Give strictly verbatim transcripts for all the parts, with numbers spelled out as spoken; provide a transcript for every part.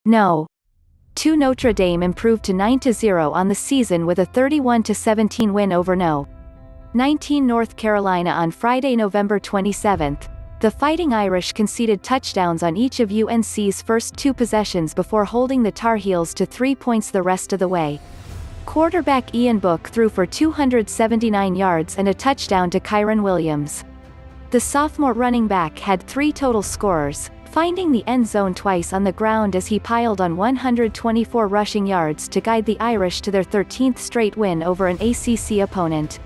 No. two Notre Dame improved to nine to zero on the season with a thirty-one to seventeen win over No. nineteen North Carolina on Friday, November twenty-seventh. The Fighting Irish conceded touchdowns on each of U N C's first two possessions before holding the Tar Heels to three points the rest of the way. Quarterback Ian Book threw for two hundred seventy-nine yards and a touchdown to Kyren Williams. The sophomore running back had three total scorers, finding the end zone twice on the ground as he piled on one hundred twenty-four rushing yards to guide the Irish to their thirteenth straight win over an A C C opponent.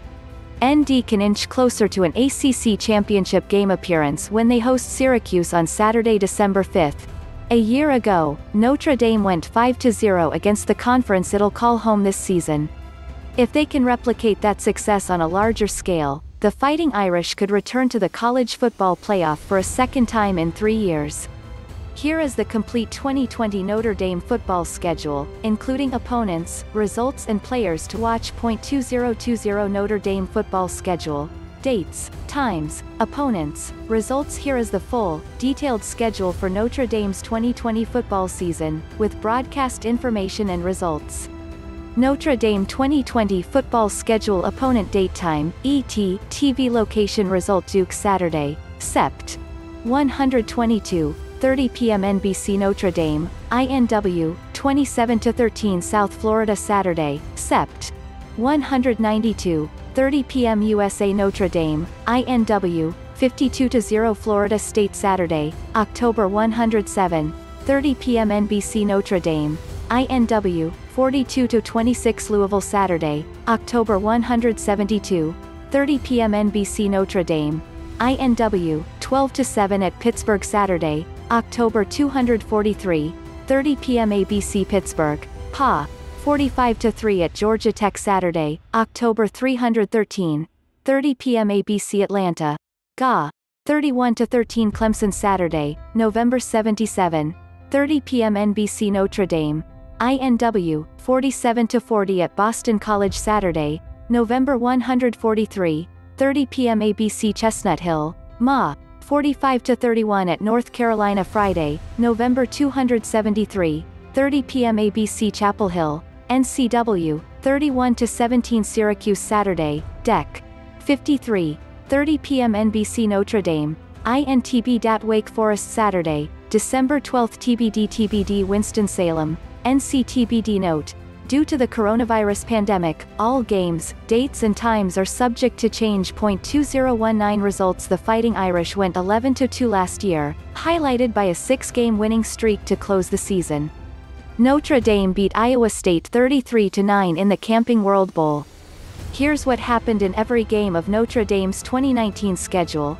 N D can inch closer to an A C C championship game appearance when they host Syracuse on Saturday, December fifth. A year ago, Notre Dame went five to zero against the conference it'll call home this season. If they can replicate that success on a larger scale, the Fighting Irish could return to the college football playoff for a second time in three years. Here is the complete twenty twenty Notre Dame football schedule, including opponents, results and players to watch. twenty twenty Notre Dame football schedule. Dates, times, opponents, results. Here is the full, detailed schedule for Notre Dame's twenty twenty football season, with broadcast information and results. Notre Dame twenty twenty football schedule. Opponent, date, time, et, T V location. Result: Duke Saturday, Sept. one twenty-two, thirty p m N B C. Notre Dame, I N W, twenty-seven to thirteen South Florida Saturday, Sept. one ninety-two, thirty p m U S A. Notre Dame, I N W, fifty-two to zero Florida State Saturday, October one oh seven, thirty p m N B C. Notre Dame, I N W, forty-two to twenty-six Louisville Saturday, October one seventy-two, thirty p m N B C. Notre Dame, I N W, twelve to seven at Pittsburgh Saturday, October two forty-three, thirty p m A B C. Pittsburgh, P A, forty-five to three at Georgia Tech Saturday, October three thirteen, thirty p m A B C. Atlanta, G A, thirty-one to thirteen Clemson Saturday, November seventy-seven, thirty p m N B C. Notre Dame, I N W, forty-seven to forty at Boston College Saturday, November one forty-three, thirty p m A B C. Chestnut Hill, M A, forty-five to thirty-one at North Carolina Friday, November two seventy-three, thirty p m A B C. Chapel Hill, N C W, thirty-one to seventeen Syracuse Saturday, D E C, fifty-three, thirty p m N B C. Notre Dame, I N T B D A T Wake Forest Saturday, December twelfth. T B D T B D Winston-Salem, N C T B D. Note: due to the coronavirus pandemic, all games, dates and times are subject to change. twenty nineteen Results: The Fighting Irish went eleven to two last year, highlighted by a six-game winning streak to close the season. Notre Dame beat Iowa State thirty-three to nine in the Camping World Bowl. Here's what happened in every game of Notre Dame's twenty nineteen schedule.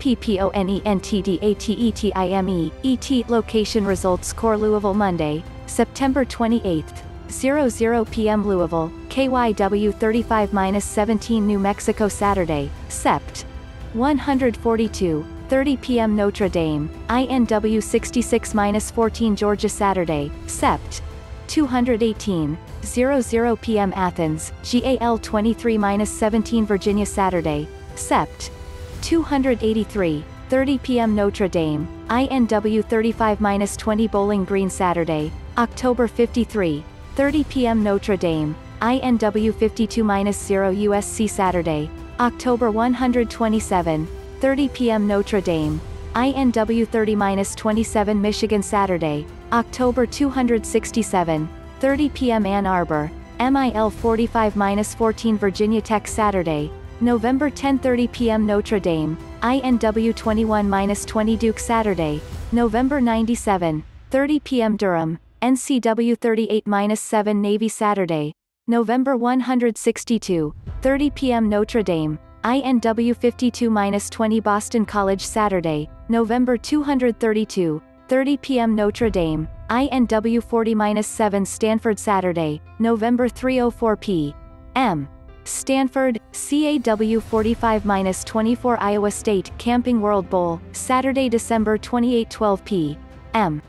Opponentdatime, et location. Results: Score: Louisville Monday, September twenty-eighth, zero zero p m Louisville, K Y W thirty-five to seventeen New Mexico Saturday, Sept. one forty-two, thirty p m Notre Dame, I N W sixty-six to fourteen Georgia Saturday, Sept. two eighteen, zero zero p m Athens, G A L twenty-three to seventeen Virginia Saturday, Sept. two eighty-three, thirty p m Notre Dame, I N W thirty-five to twenty Bowling Green Saturday, October fifty-three, thirty p m Notre Dame, I N W fifty-two to zero U S C Saturday, October one twenty-seven, thirty p m Notre Dame, I N W thirty to twenty-seven Michigan Saturday, October two sixty-seven, thirty p m Ann Arbor, M I L forty-five to fourteen Virginia Tech Saturday, November tenth. Thirty p m Notre Dame, I N W twenty-one to twenty Duke Saturday, November ninety-seven, thirty p m Durham, N C W thirty-eight to seven Navy Saturday, November one sixty-two, thirty p m Notre Dame, I N W fifty-two to twenty Boston College Saturday, November two thirty-two, thirty p m Notre Dame, I N W forty to seven Stanford Saturday, November three oh four p m Stanford, C A W forty-five to twenty-four Iowa State Camping World Bowl, Saturday, December twenty-eighth, twelve p m